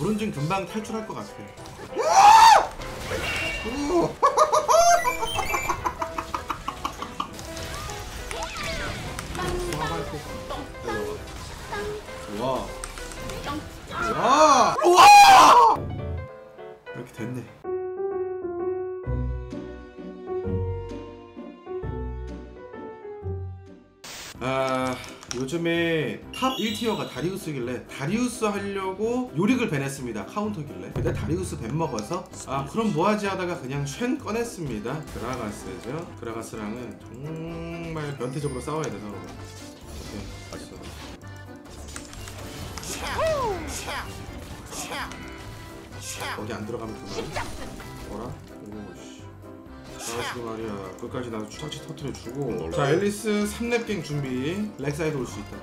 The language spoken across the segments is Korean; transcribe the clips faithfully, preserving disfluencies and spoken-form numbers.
브론즈는 금방 탈출할 것 같아. 와. 와. 와. 이렇게 됐네. 아, 요즘에 탑 일 티어가 다리우스길래 다리우스 하려고 요릭을 밴했습니다. 카운터길래. 근데 다리우스 밴 먹어서 아 그럼 뭐하지 하다가 그냥 쉔 꺼냈습니다. 그라가스죠. 그라가스랑은 정말 변태적으로 싸워야 돼서. 오케이 봤어. 거기 안 들어가면 그만. 뭐라? 오씨. 아 지금 말이야 끝까지 나도 추락치 터트려주고. 자 앨리스 삼 렙갱 준비. 렉사이드 올 수 있다.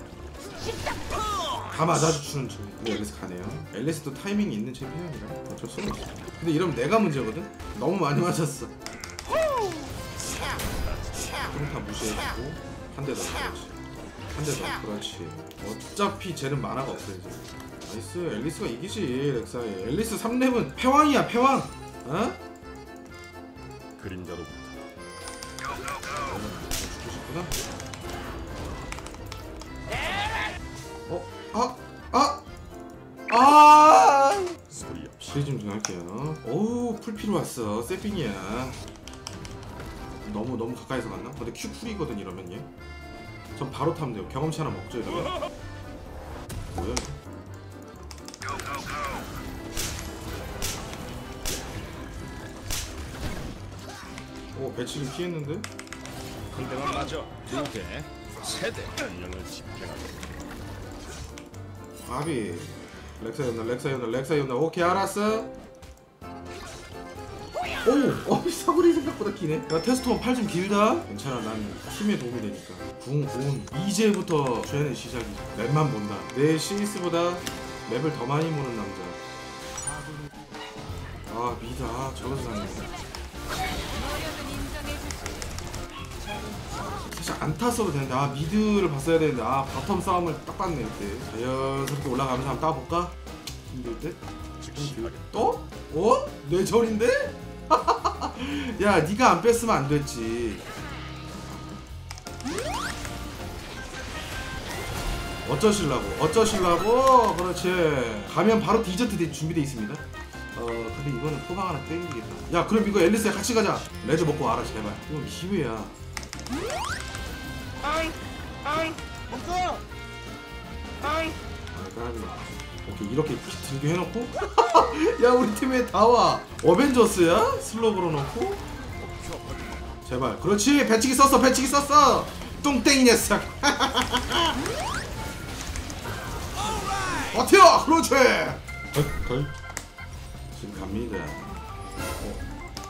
다 맞아주는 중. 근데 앨리스 가네요. 앨리스도 타이밍이 있는 챔피언이라 어쩔 수 없어. 근데 이러면 내가 문제거든? 너무 많이 맞았어. 좀 다 무시해주고 한 대 더. 그렇지. 한 대 더. 그렇지. 어차피 쟤는 만화가 없어 이제. 나이스. 앨리스가 이기지 렉사이. 앨리스 삼 렙은 패왕이야 패왕. 어? 그림자로부터 죽고 싶구나. 어? 아! 아! 아! 소리 없이 프리즘 좀 할게요. 오우 풀피로 왔어. 세핑이야. 너무 너무 가까이서 갔나? 근데 큐 쿨이거든 이러면 얘. 전 바로 타면 돼요. 경험치 하나 먹죠 이러면. 뭐야? 오 배치기 피했는데? 상대만 맞아 두개 세대 운영을 집행하고 아비 렉사이온다 렉사이온다 렉사이온다. 오케이 알았어. 오! 어 사거리 생각보다 기네. 야 테스토만 팔 좀 길다? 괜찮아 난 팀에 도움이 되니까. 궁, 궁 이제부터 쟤는 시작이. 맵만 본다. 내 시리스보다 맵을 더 많이 보는 남자. 아 미드 아 저런 상황이네. 사실 안 탔어도 되는데 아 미드를 봤어야 되는데 아 바텀 싸움을 딱 봤네 그때. 자연스럽게 올라가면서 한번 따볼까? 힘들 때? 또? 어? 내 절인데? 야 니가 안 뺐으면 안 됐지. 어쩌실라고 어쩌실라고. 그렇지. 가면 바로 디저트 준비되어 있습니다. 어 근데 이거는 포방 하나 땡기겠다. 야 그럼 이거 앨리스야 같이 가자. 레드 먹고 와라 제발. 이건 기회야. 아이 아이 먹어 아이. 아 까비. 오케이 이렇게 들게 해놓고 야 우리 팀에 다와. 어벤져스야? 슬로우 걸어놓고 제발. 그렇지 배치기 썼어 배치기 썼어. 똥땡이 녀석. 버텨. 그렇지. 걸, 걸. 지금 갑니다. 어.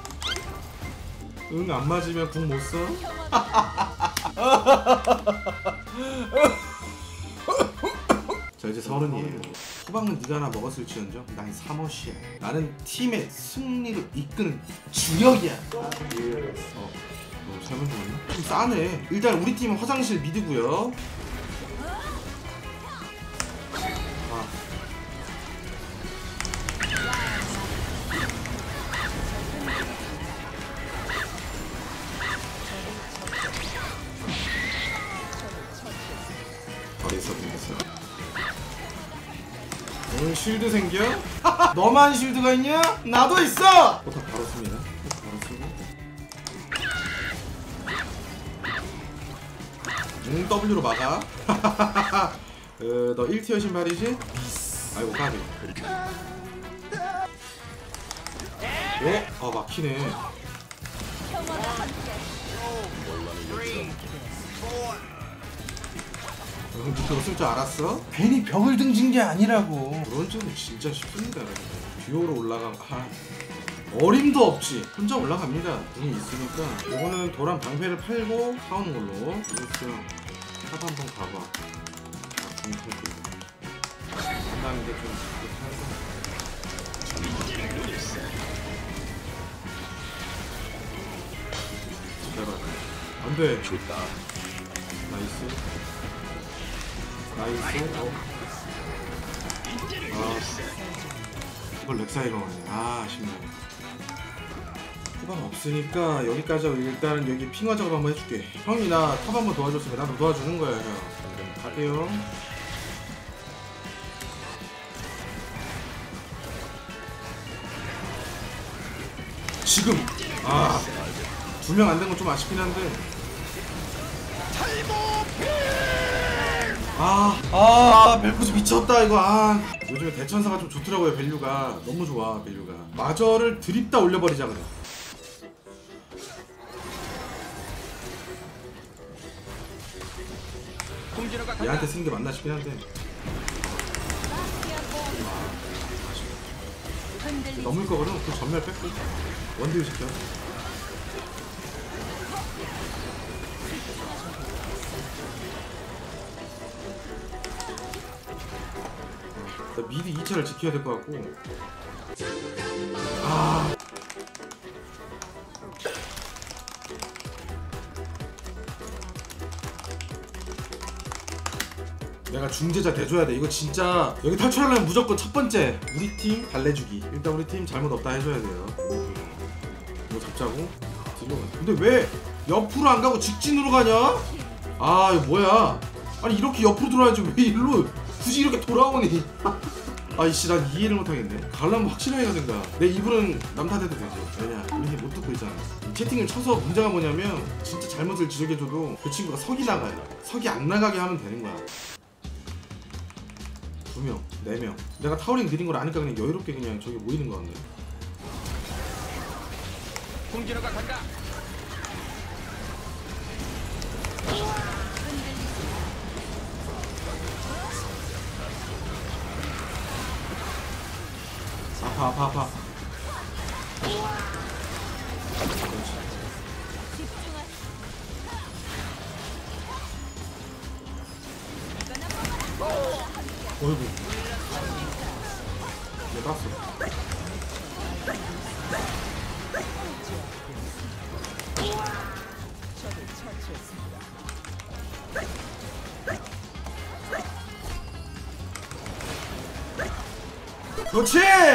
응 안 맞으면 궁 못 써? 자 이제 서른이에요. 후방은 네가 하나 먹었을지언정 난 사머시야. 나는 팀의 승리를 이끄는 주역이야. 어? 어 잘못 들었나? 좀 싸네. 일단 우리 팀은 화장실 미드고요. 아. 어디서 생겼어? 오늘 쉴드 생겨? 너만 쉴드가 있냐? 나도 있어! 포탑 바로 씁니다. 포탑 바로 쓰고 응 W로 막아. 어, 너 일 티어 신발이지? 아이고 까비. 어? 아 막히네. 형 밑으로 쓸 줄 알았어? 괜히 벽을 등진 게 아니라고. 브론즈는 진짜 쉽습니다. 듀오로 올라가. 아, 어림도 없지. 혼자 올라갑니다. 눈이 있으니까. 이거는 도란 방패를 팔고 사오는 걸로. 이거 탑 한번 가봐. 아, 궁 한다는데 좀 제발. 안돼. 좋다 나이스. 나이스. 어. 아. 이걸 렉사이가 오네. 아 아쉽네. 후방 없으니까 여기까지 하고 일단은 여기 핑화 작업 한번 해줄게. 형이 나 탑 한번 도와줬으니까 나도 도와주는 거야 형. 갈게요. 지금 아 두 명 안 된 건 좀 아쉽긴 한데 아, 아, 벨코스 미쳤다 이거. 아, 요즘에 대천사가 좀 좋더라고요. 밸류가 너무 좋아. 밸류가 마저를 드립다 올려버리자 그래. 얘한테 쓰는 게 맞나 싶긴 한데 넘을 거거든. 그 전멸 뺐고 원딜 시켜. 나 미리 이 차를 지켜야 될 것 같고. 아. 내가 중재자 돼줘야 돼. 이거 진짜 여기 탈출하려면 무조건 첫 번째 우리 팀 달래주기. 일단 우리 팀 잘못 없다 해줘야 돼요. 이거 잡자고 뒤로 가. 근데 왜 옆으로 안 가고 직진으로 가냐? 아 이거 뭐야? 아니 이렇게 옆으로 돌아야지 왜 일로 굳이 이렇게 돌아오니? 아이씨 난 이해를 못하겠네. 가려면 확실하게 가든가. 내 이불은 남 탓해도 되지. 왜냐 우리 못 듣고 있잖아. 채팅을 쳐서 문제가 뭐냐면 진짜 잘못을 지적해줘도 그 친구가 석이 나가요. 석이 안 나가게 하면 되는 거야. 두 명, 네 명. 내가 타워링 느린 걸 아니까 그냥 여유롭게 그냥 저기 모이는 거 같네. 공기로가 간다. 아파 아파 아파. 어이구 얘 땄어. 그렇지!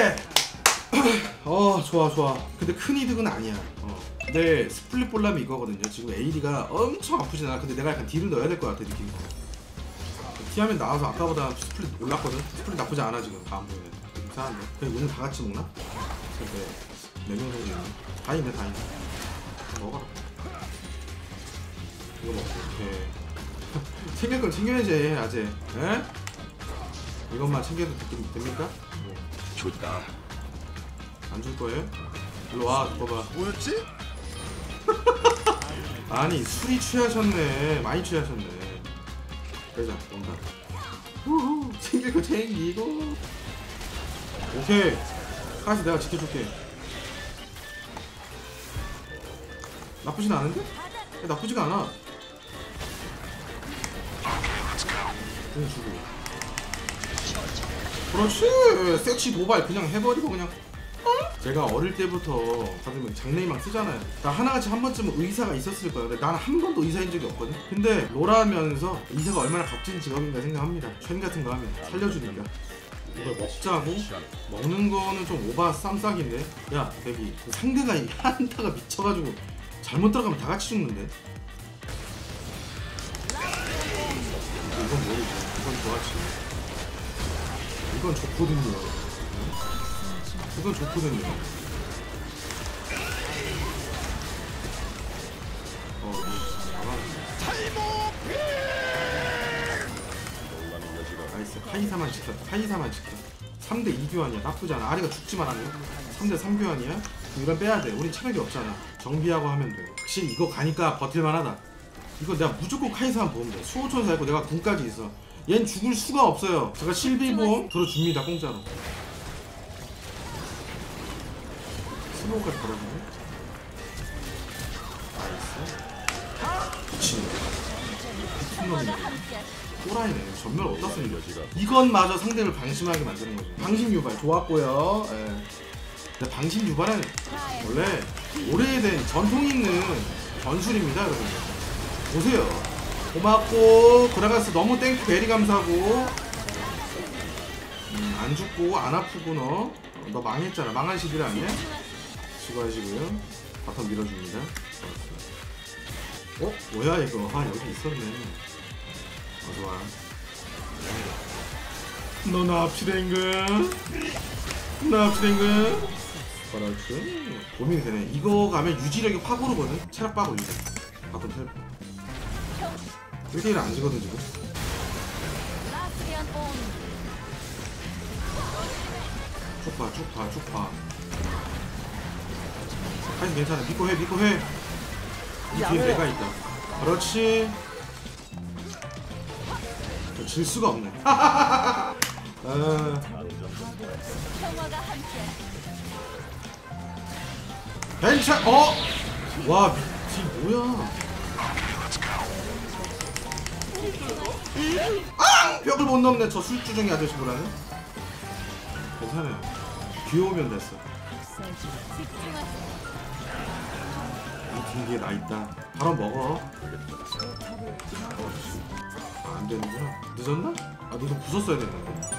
어 좋아 좋아. 근데 큰 이득은 아니야. 어. 내 스플릿 볼라면 이거거든요. 지금 에이디가 엄청 아프진 않아. 근데 내가 약간 딜을 넣어야 될 것 같아 느낌이. 티하면 나와서 아까보다 스플릿 올랐거든? 스플릿 나쁘지 않아 지금. 다음 보면 이상한데? 그냥 오늘 다 같이 먹나? 근데 네 명 정도 있네. 다 있네 다 있네. 먹어라. 이거 먹고 오케이. 챙길 건 챙겨야지 아재. 에? 이것만 챙겨도 되, 됩니까? 좋다. 안 줄 거예요? 일로 와 줘봐. 뭐였지? 아니 술이 취하셨네. 많이 취하셨네. 그러자 온다. 후후 챙길 거 챙기고. 오케이 카이사 내가 지켜줄게. 나쁘진 않은데? 야, 나쁘지가 않아. 그냥 주고. 그렇지. 섹시 도발 그냥 해버리고 그냥. 어? 제가 어릴 때부터 다들 장래희망 쓰잖아요. 나 하나같이 한 번쯤은 의사가 있었을 거야. 근데 나는 한 번도 의사인 적이 없거든. 근데 롤하면서 의사가 얼마나 값진 직업인가 생각합니다. 쉔 같은 거 하면 살려주니까. 이걸 먹자고? 먹는 거는 좀 오바 쌈싹인데. 야 대기 상대가 한타가 미쳐가지고 잘못 들어가면 다 같이 죽는데. 이건 모르지. 이건 좋아지. 이건 좋거든요. 이건 좋거든요. 어, 나이스. 카이사만 지켜. 카이사만 지켜. 삼 대 이 교환이야. 나쁘지 않아. 아리가 죽지만 않네. 삼 대 삼 교환이야. 이건 빼야 돼. 우린 체력이 없잖아. 정비하고 하면 돼. 확실히 이거 가니까 버틸만하다. 이거 내가 무조건 카이사만 보면 돼. 수호천사 있고 내가 궁까지 있어. 얜 죽을 수가 없어요. 제가 실비보험 들어줍니다. 공짜로. 슬로우까지 걸어주네. 나이스. 미친. 미친놈이네. 또라이네. 전멸 어디다 쓰는 거지? 이건 마저 상대를 방심하게 만드는 거죠. 방심 유발 좋았고요. 예. 근데 방심 유발은 원래 오래된 전통 있는 전술입니다, 여러분. 보세요. 고맙고 그라가스 너무 땡큐 베리 감사하고. 음, 안 죽고 안 아프고 너. 너 망했잖아. 망한 시들 아니야? 수고하시고요. 바텀 밀어줍니다. 어? 뭐야 이거? 아 여기 있었네. 어서와. 너 납치된가? 납치된가? 그렇지. 고민이 되네. 이거 가면 유지력이 확 오르거든. 체력 빠고 유지. 바텀 텔. 일 대 일 안 지거든 지금. 쭉 봐, 쭉 봐, 쭉 봐. 하여튼 괜찮아. 믿고 해, 믿고 해. 이 뒤에 내가 있다. 그렇지. 질 수가 없네. 아. 괜찮. 어? 와, 미치 뭐야? 아! 벽을 못 넘네. 저 술주정이 아저씨보다는. 괜찮아요. 귀여우면 됐어. 이 뒤에 나 있다. 바로 먹어. 아, 안 되는구나. 늦었나? 아, 너 좀 부쉈어야 됐는데.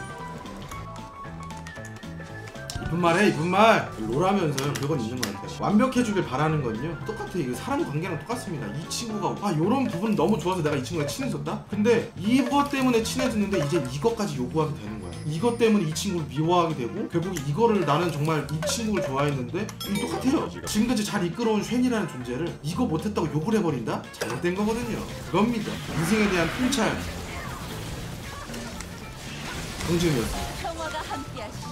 이쁜 말해, 이쁜 말. 롤하면서요, 그건 있는 것 같아요. 완벽해주길 바라는 건요, 똑같아. 이게 사람 관계랑 똑같습니다. 이 친구가 아 요런 부분 너무 좋아서 내가 이 친구랑 친해졌다? 근데 이것 때문에 친해졌는데 이제 이것까지 요구하게 되는 거야. 이것 때문에 이 친구를 미워하게 되고 결국 이거를 나는 정말 이 친구를 좋아했는데 이게 똑같아요. 지금까지 잘 이끌어온 쉔이라는 존재를 이거 못했다고 욕을 해버린다? 잘못된 거거든요. 그겁니다. 인생에 대한 통찰. 정지훈이었어. 평화가 함께하시길.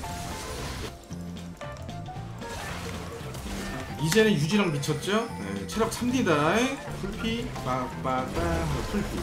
이제는 유지랑 미쳤죠? 네, 체력 삼 디다. 풀피 빡빡빡 풀피.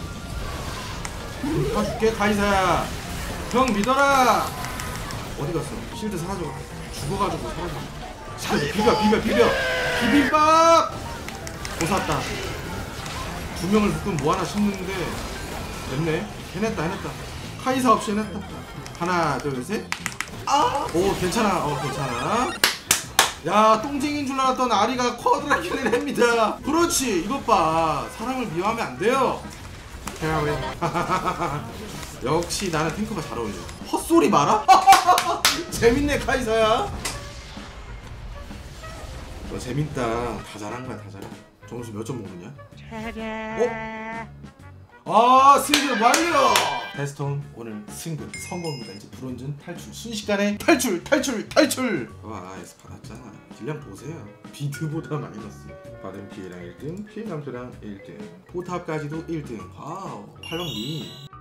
봐줄게 카이사야. 형 믿어라. 어디 갔어? 실드 사라져. 죽어가지고 사라져. 실드 비벼 비벼 비벼 비빔밥. 고샀다. 두 명을 묶으면 뭐 하나 심는데 됐네. 해냈다 해냈다. 카이사 없이 해냈다. 하나 둘 셋. 아! 오 괜찮아. 어 괜찮아. 야 똥쟁인 줄 알았던 아리가 쿼드라킬을 합니다. 그렇지. 이것 봐. 사람을 미워하면 안 돼요. 페어웨이. 역시 나는 탱커가 잘 어울려. 헛소리 마라? 재밌네 카이사야. 너 재밌다. 다 잘한 거야 다 잘한 거야. 점수 몇 점 먹느냐? 어? 아 승급 완료! 데스톤 오늘 승급 성공입니다. 이제 브론즈 탈출. 순식간에 탈출 탈출 탈출! 와 에스 받았잖아. 딜량 보세요. 비트보다 많이 넣었어. 받은 피해량 일 등, 피해 감소량 일 등, 포탑까지도 일 등. 와우 팔 번 미